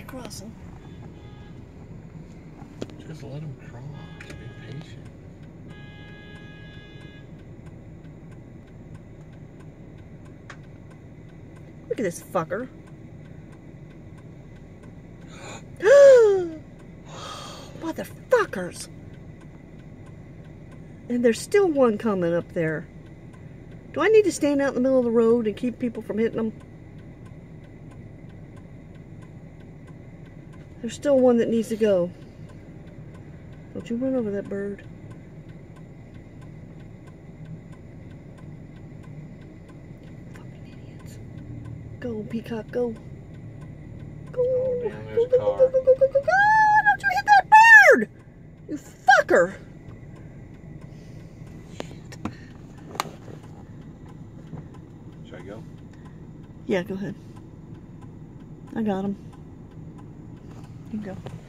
ain't crossing. Just let him cross. Be patient. Look at this fucker. Motherfuckers. And there's still one coming up there. Do I need to stand out in the middle of the road and keep people from hitting them? There's still one that needs to go. Don't you run over that bird. Fucking idiots. Go, Peacock, go. Go. Oh, damn, there's Go, a car. go, go, go, go, go, go. Don't you hit that bird! You fucker! Should I go? Yeah, go ahead. I got him. You go.